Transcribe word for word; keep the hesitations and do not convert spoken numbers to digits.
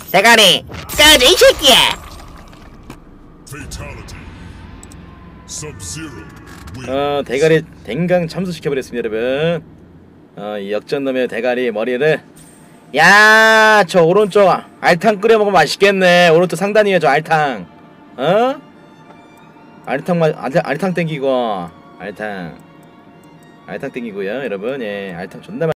대가리 꺼져 이 새끼야. 어 대가리 댕강 참수시켜버렸습니다 여러분. 어 이 역전놈의 대가리 머리를. 야 저 오른쪽 알탕 끓여먹으면 맛있겠네. 오른쪽 상단이에요 저 알탕. 어? 알탕 마 알탕, 알탕 땡기고 알탕 알탕 땡기고요 여러분. 예 알탕 존나 맛